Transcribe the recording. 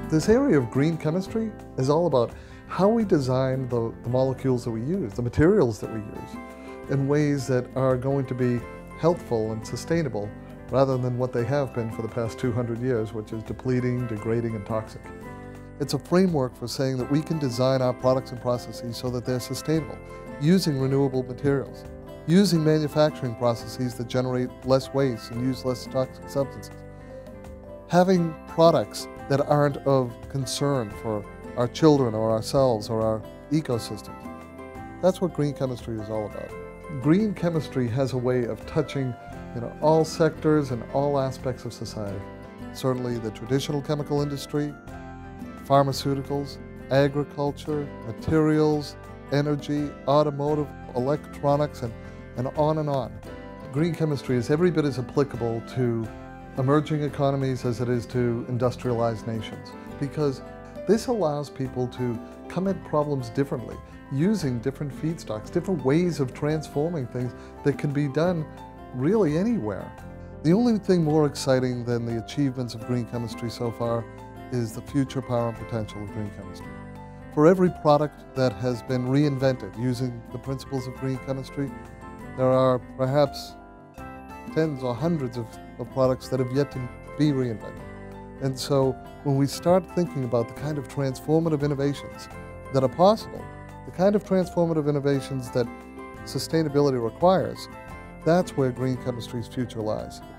This area of green chemistry is all about how we design the molecules that we use, the materials that we use, in ways that are going to be healthful and sustainable rather than what they have been for the past 200 years, which is depleting, degrading, and toxic. It's a framework for saying that we can design our products and processes so that they're sustainable, using renewable materials, using manufacturing processes that generate less waste and use less toxic substances, having products that aren't of concern for our children or ourselves or our ecosystems. That's what green chemistry is all about. Green chemistry has a way of touching all sectors and all aspects of society. Certainly the traditional chemical industry, pharmaceuticals, agriculture, materials, energy, automotive, electronics, and on and on. Green chemistry is every bit as applicable to emerging economies as it is to industrialized nations, because this allows people to come at problems differently, using different feedstocks, different ways of transforming things that can be done really anywhere. The only thing more exciting than the achievements of green chemistry so far is the future power and potential of green chemistry. For every product that has been reinvented using the principles of green chemistry, there are perhaps tens or hundreds of products that have yet to be reinvented. And so when we start thinking about the kind of transformative innovations that are possible, the kind of transformative innovations that sustainability requires, that's where green chemistry's future lies.